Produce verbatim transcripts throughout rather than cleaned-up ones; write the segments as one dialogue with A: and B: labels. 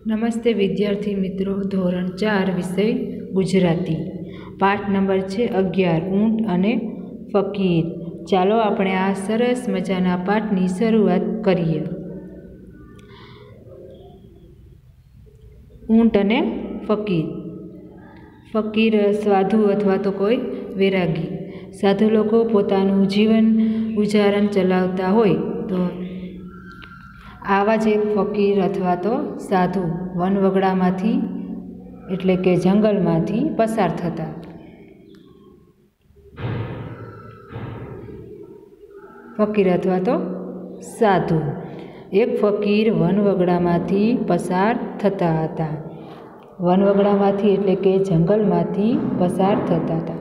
A: નમસ્તે વિદ્યાર્થી મિત્રો, ધોરણ ચાર વિષય ગુજરાતી પાઠ નંબર છે અગિયાર ઊંટ અને ફકીર। ચાલો આપણે આ સરસ મજાના પાઠની શરૂઆત કરીએ। ઊંટ અને ફકીર। ફકીર સાધુ અથવા તો કોઈ વૈરાગી। સાધુ લોકો પોતાનું જીવન ગુજારણ ચલાવતા હોય તો આવા જ એક ફકીર અથવા તો સાધુ વનવગડામાંથી એટલે કે જંગલમાંથી પસાર થતા। ફકીર અથવા તો સાધુ એક ફકીર વનવગડામાંથી પસાર થતા હતા। વનવગડામાંથી એટલે કે જંગલમાંથી પસાર થતા હતા।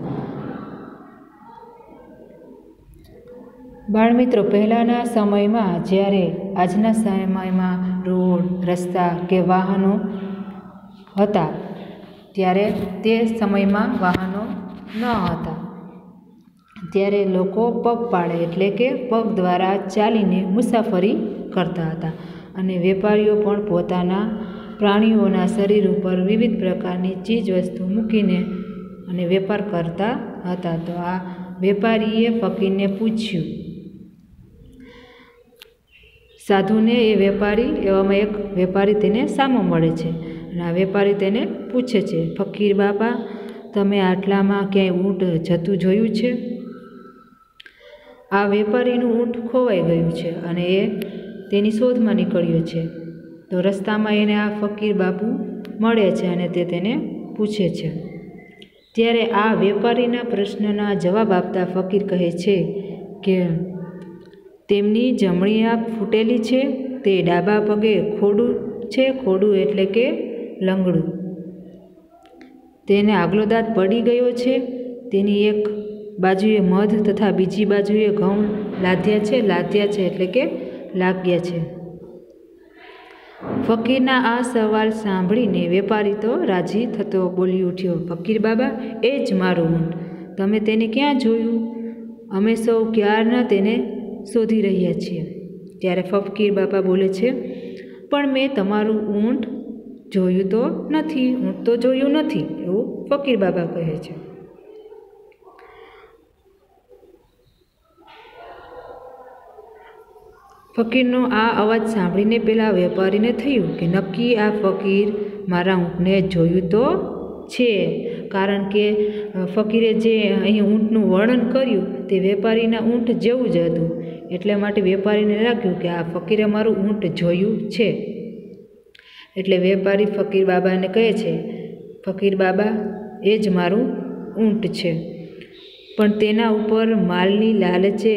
A: બાળમિત્રો, પહેલાંના સમયમાં જ્યારે આજના સમયમાં રોડ રસ્તા કે વાહનો હતા ત્યારે તે સમયમાં વાહનો ન હતા। ત્યારે લોકો પગપાળે એટલે કે પગ દ્વારા ચાલીને મુસાફરી કરતા હતા અને વેપારીઓ પણ પોતાના પ્રાણીઓના શરીર ઉપર વિવિધ પ્રકારની ચીજ વસ્તુ મૂકીને અને વેપાર કરતા હતા। તો આ વેપારીએ ફકીરને પૂછ્યું, સાધુને એ વેપારી એવામાં એક વેપારી તેને સામો મળે છે અને આ વેપારી તેને પૂછે છે, ફકીર બાપા, તમે આટલામાં ક્યાંય ઊંટ જતું જોયું છે? આ વેપારીનું ઊંટ ખોવાઈ ગયું છે અને એ તેની શોધમાં નીકળ્યો છે। તો રસ્તામાં એને આ ફકીર બાપુ મળે છે અને તે તેને પૂછે છે। ત્યારે આ વેપારીના પ્રશ્નના જવાબ આપતા ફકીર કહે છે કે તેમની જમણી આંખ ફૂટેલી છે, તે ડાબા પગે ખોડું છે, ખોડું એટલે કે લંગડું, તેને આગલો દાંત પડી ગયો છે, તેની એક બાજુએ મધ તથા બીજી બાજુએ ઘઉં લાદ્યા છે, લાદ્યા છે એટલે કે લાગ્યા છે। ફકીરના આ સવાલ સાંભળીને વેપારી તો રાજી થતો બોલી ઉઠ્યો, ફકીર બાબા, એ જ મારું ઊંટ, તમે તેને ક્યાં જોયું? અમે સૌ ક્યારના તેને શોધી રહ્યા છીએ। ત્યારે ફકીર બાપા બોલે છે, પણ મેં તમારું ઊંટ જોયું તો નથી, ઊંટ તો જોયું નથી, એવું ફકીર બાબા કહે છે। ફકીરનો આ અવાજ સાંભળીને પેલા વેપારીને થયું કે નક્કી આ ફકીર મારા ઊંટને જોયું તો છે, કારણ કે ફકીરે જે અહીં ઊંટનું વર્ણન કર્યું તે વેપારીના ઊંટ જેવું જ હતું, એટલે માટે વેપારીને લાગ્યું કે આ ફકીરે મારું ઊંટ જોયું છે। એટલે વેપારી ફકીર બાબાને કહે છે, ફકીર બાબા, એ જ મારું ઊંટ છે, પણ તેના ઉપર માલની લાલચે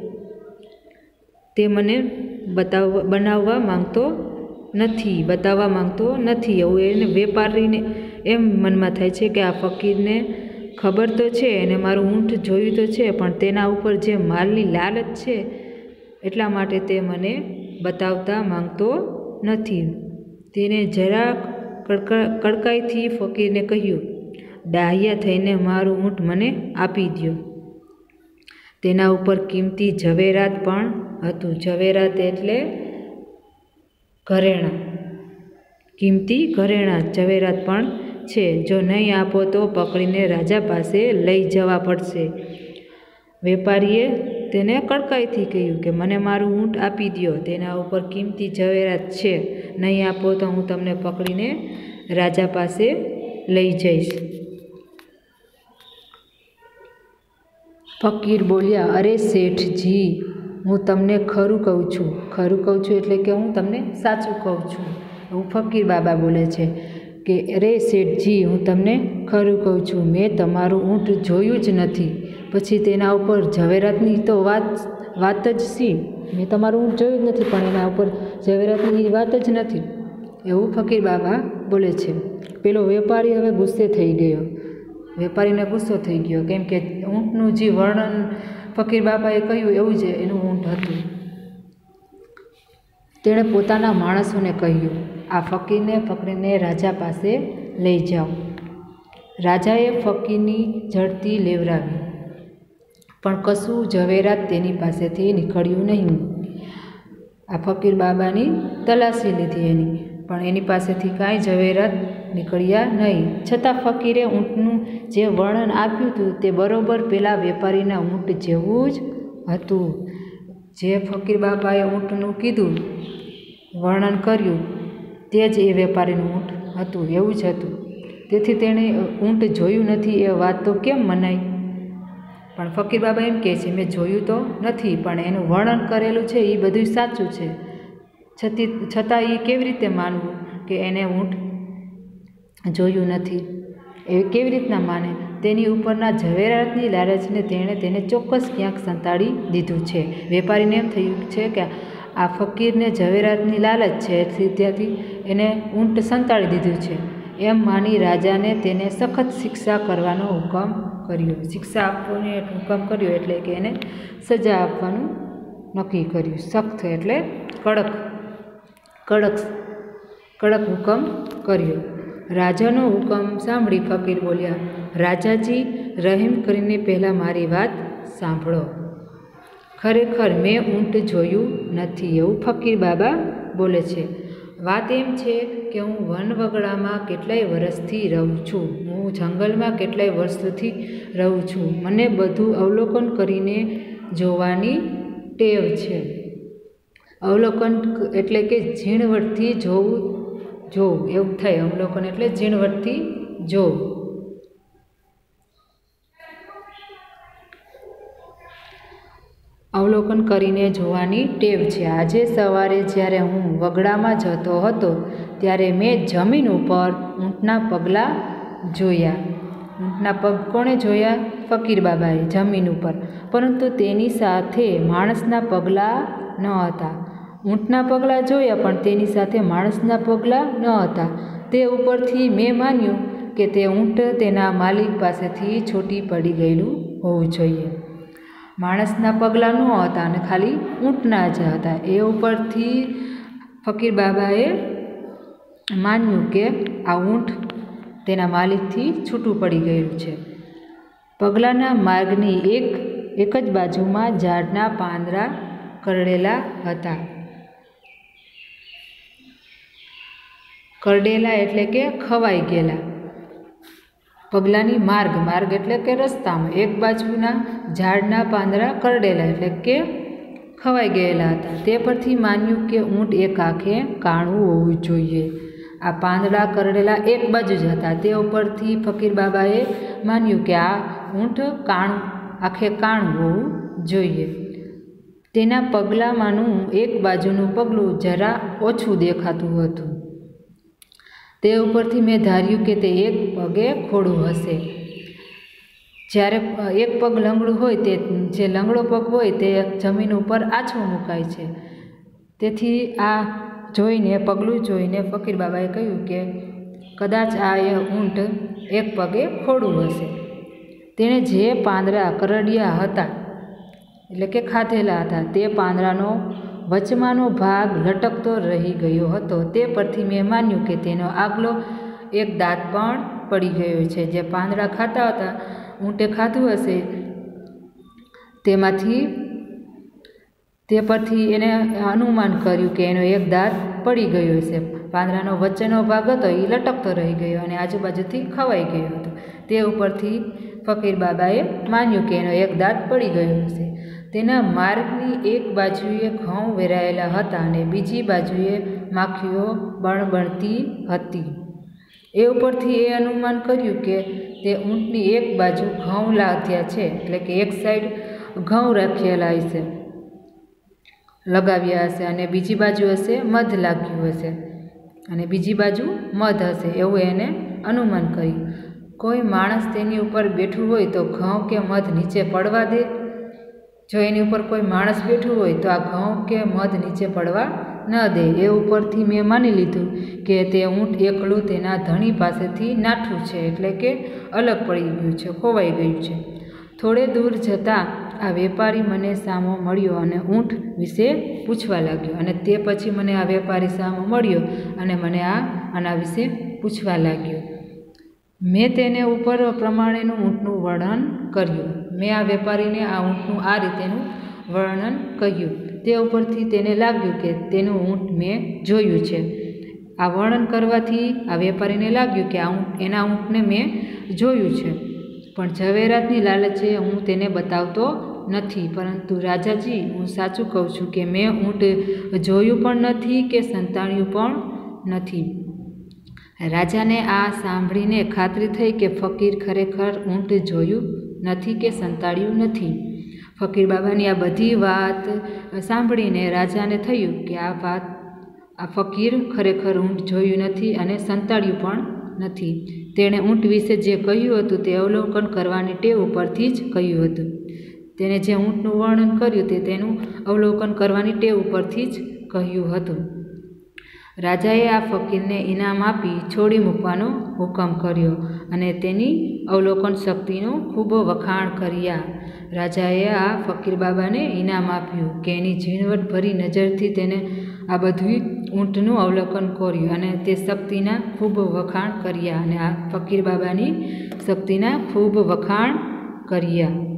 A: તે મને બતાવવા બનાવવા માંગતો નથી બતાવવા માંગતો નથી એવું એને વેપારીને એમ મનમાં થાય છે કે આ ફકીરને ખબર તો છે એને મારું ઊંટ જોયું તો છે, પણ તેના ઉપર જે માલની લાલચ છે એટલા માટે તે મને બતાવતા માંગતો નથી। તેને જરા કડકા કડકાઈથી ફકીરને કહ્યું, ડાહ્યા થઈને મારું ઊંટ મને આપી દ્યો। તેના ઉપર કિંમતી ઝવેરાત પણ હતું। ઝવેરાત એટલે ઘરેણાં, કિંમતી ઘરેણાં ઝવેરાત પણ છે। જો નહીં આપો તો પકડીને રાજા પાસે લઈ જવા પડશે। વેપારીએ તેને કડકાઈથી કહ્યું કે મને મારું ઊંટ આપી દ્યો, તેના ઉપર કિંમતી ઝવેરાત છે, નહીં આપો તો હું તમને પકડીને રાજા પાસે લઈ જઈશ। ફકીર બોલ્યા, અરે શેઠજી, હું તમને ખરું કહું છું, ખરું કહું છું એટલે કે હું તમને સાચું કહું છું, એવું ફકીર બાબા બોલે છે કે અરે શેઠજી, હું તમને ખરું કહું છું, મેં તમારું ઊંટ જોયું જ નથી, પછી તેના ઉપર ઝવેરાતની તો વાત વાત જ શી? મેં તમારું ઊંટ જોયું જ નથી, પણ એના ઉપર ઝવેરાતની વાત જ નથી, એવું ફકીર બાબા બોલે છે। પેલો વેપારી હવે ગુસ્સે થઈ ગયો, વેપારીને ગુસ્સો થઈ ગયો, કેમ કે ઊંટનું જે વર્ણન ફકીર બાપાએ કહ્યું એવું જ એનું ઊંટ હતું। તેણે પોતાના માણસોને કહ્યું, આ ફકીરને પકડીને રાજા પાસે લઈ જાઓ। રાજાએ ફકીરની ઝડતી લેવરાવી, પણ કશું ઝવેરાત તેની પાસેથી નીકળ્યું નહીં। આ ફકીર બાબાની તલાશી લીધી એની, પણ એની પાસેથી કાંઈ ઝવેરાત નીકળ્યા નહીં. છતાં ફકીરે ઊંટનું જે વર્ણન આપ્યું હતું તે બરોબર પેલા વેપારીના ઊંટ જેવું જ હતું. જે ફકીર બાબાએ ઊંટનું કીધું, વર્ણન કર્યું, તે જ એ વેપારીનું ઊંટ હતું, એવું જ હતું. તેથી તેણે ઊંટ જોયું નથી એ વાત તો કેમ મનાય? પણ ફકીર બાબા એમ કહે છે, મેં જોયું તો નથી, પણ એનું વર્ણન કરેલું છે એ બધું સાચું છે. છતી છતાં એ કેવી રીતે માનવું કે એને ઊંટ જોયું નથી? એ કેવી રીતના માને? તેની ઉપરના ઝવેરાતની લાલચને તેણે તેને ચોક્કસ ક્યાંક સંતાડી દીધું છે. વેપારીને એમ થયું છે કે આ ફકીરને ઝવેરાતની લાલચ છે, એથી ત્યાંથી એને ઊંટ સંતાડી દીધું છે. એમ માની રાજાને તેને સખત શિક્ષા કરવાનો હુકમ કર્યો. શિક્ષા આપવાનો હુકમ કર્યો એટલે કે એને સજા આપવાનું નક્કી કર્યું. સખ્ત એટલે કડક કડક કડક હુકમ કર્યો. રાજાનો હુકમ સાંભળી ફકીર બોલ્યા, રાજાજી, રહીમ કરીને પહેલાં મારી વાત સાંભળો. ખરેખર મેં ઊંટ જોયું નથી, એવું ફકીર બાબા બોલે છે. વાત એમ છે કે હું વનવગડામાં કેટલાય વર્ષથી રહું છું. હું જંગલમાં કેટલાય વર્ષોથી રહું છું. મને બધું અવલોકન કરીને જોવાની ટેવ છે. અવલોકન એટલે કે ઝીણવટથી જોવું જોવું એવું થાય. અવલોકન એટલે ઝીણવટથી જોવું. અવલોકન કરીને જોવાની ટેવ છે. આજે સવારે જ્યારે હું વગડામાં જતો હતો ત્યારે મેં જમીન ઉપર ઊંટના પગલાં જોયા. ઊંટના પગ કોણે જોયા? ફકીર બાબાએ જમીન ઉપર. પરંતુ તેની સાથે માણસના પગલાં ન હતા. ઊંટના પગલાં જોયા પણ તેની સાથે માણસના પગલાં ન હતા. તે ઉપરથી મેં માન્યું કે તે ઊંટ તેના માલિક પાસેથી છૂટી પડી ગયેલું હોવું જોઈએ. માણસના પગલાં ન હતા અને ખાલી ઊંટના જ હતા. એ ઉપરથી ફકીર બાબાએ માન્યું કે આ ઊંટ તેના માલિકથી છૂટું પડી ગયેલું છે. પગલાંના માર્ગની એક એક જ બાજુમાં ઝાડના પાંદડા કરડેલા હતા. કરડેલા એટલે કે ખવાઈ ગયેલા. પગલાંની માર્ગ માર્ગ એટલે કે રસ્તામાં એક બાજુના ઝાડના પાંદડા કરડેલા એટલે કે ખવાઈ ગયેલા હતા. તે પરથી માન્યું કે ઊંટ એક આંખે કાણું હોવું જોઈએ. આ પાંદડા કરડેલા એક બાજુ જ હતા. તે ઉપરથી ફકીર બાબાએ માન્યું કે આ ઊંટ કાણું આંખે કાણું હોવું જોઈએ. તેના પગલાંમાંનું એક બાજુનું પગલું જરા ઓછું દેખાતું હતું. તે ઉપરથી મેં ધાર્યું કે તે એક પગે ખોડું હશે. જ્યારે એક પગ લંગડું હોય તે જે લંગડો પગ હોય તે જમીન ઉપર આછો મુકાય છે. તેથી આ જોઈને પગલું જોઈને ફકીર બાબાએ કહ્યું કે કદાચ આ એ ઊંટ એક પગે ખોડું હશે. તેણે જે પાંદડા કરડ્યા હતા એટલે કે ખાધેલા હતા તે પાંદડાનો વચમાંનો ભાગ લટકતો રહી ગયો હતો. તે પરથી મેં માન્યું કે તેનો આગલો એક દાંત પણ પડી ગયો છે. જે પાંદડા ખાતા હતા ઊંટે ખાધું હશે તેમાંથી તે પરથી એને અનુમાન કર્યું કે એનો એક દાંત પડી ગયો છે. પાંદડાનો વચ્ચેનો ભાગ હતો એ લટકતો રહી ગયો અને આજુબાજુથી ખવાઈ ગયો હતો. તે ઉપરથી ફકીર બાબાએ માન્યું કે એનો એક દાંત પડી ગયો હશે. તેના માર્ગની એક બાજુએ ઘઉં વેરાયેલા હતા અને બીજી બાજુએ માખીઓ બણબણતી હતી. એ ઉપરથી એ અનુમાન કર્યું કે તે ઊંટની એક બાજુ ઘઉં લાગ્યા છે એટલે કે એક સાઈડ ઘઉં રાખેલા હશે લગાવ્યા હશે અને બીજી બાજુ હશે મધ લાગ્યું હશે અને બીજી બાજુ મધ હશે એવું એને અનુમાન કર્યું. કોઈ માણસ તેની ઉપર બેઠું હોય તો ઘઉં કે મધ નીચે પડવા દે? જો એની ઉપર કોઈ માણસ બેઠું હોય તો આ ઘઉં કે મધ નીચે પડવા ન દે. એ ઉપરથી મેં માની લીધું કે તે ઊંટ એકલું તેના ધણી પાસેથી નાઠું છે એટલે કે અલગ પડી ગયું છે, ખોવાઈ ગયું છે. થોડે દૂર જતાં આ વેપારી મને સામો મળ્યો અને ઊંટ વિશે પૂછવા લાગ્યો. અને તે પછી મને આ વેપારી સામો મળ્યો અને મને આ આના વિશે પૂછવા લાગ્યો. મેં તેને ઉપર પ્રમાણેનું ઊંટનું વર્ણન કર્યું. મેં આ વેપારીને આ ઊંટનું આ રીતેનું વર્ણન કહ્યું. તે ઉપરથી તેને લાગ્યું કે તેનું ઊંટ મેં જોયું છે. આ વર્ણન કરવાથી આ વેપારીને લાગ્યું કે આ ઊંટ એના ઊંટને મેં જોયું છે, પણ ઝવેરાતની લાલચે હું તેને બતાવતો નથી. પરંતુ રાજાજી, હું સાચું કહું છું કે મેં ઊંટ જોયું પણ નથી કે સંતાડ્યું પણ નથી. રાજાને આ સાંભળીને ખાતરી થઈ કે ફકીર ખરેખર ઊંટ જોયું નથી કે સંતાડ્યું નથી. ફકીર બાબાની આ બધી વાત સાંભળીને રાજાને થયું કે આ વાત આ ફકીર ખરેખર ઊંટ જોયું નથી અને સંતાડ્યું પણ નથી. તેણે ઊંટ વિશે જે કહ્યું હતું તે અવલોકન કરવાની ટેવ ઉપરથી જ કહ્યું હતું. તેણે જે ઊંટનું વર્ણન કર્યું તે તેનું અવલોકન કરવાની ટેવ ઉપરથી જ કહ્યું હતું. રાજાએ આ ફકીરને ઇનામ આપી છોડી મૂકવાનો હુકમ કર્યો અને તેની અવલોકન શક્તિનું ખૂબ વખાણ કર્યા. રાજાએ આ ફકીર બાબાને ઇનામ આપ્યું કે એની ઝીણવટભરી નજરથી તેને આ બધું ઊંટનું અવલોકન કર્યું અને તે શક્તિના ખૂબ વખાણ કર્યા અને આ ફકીર બાબાની શક્તિના ખૂબ વખાણ કર્યા.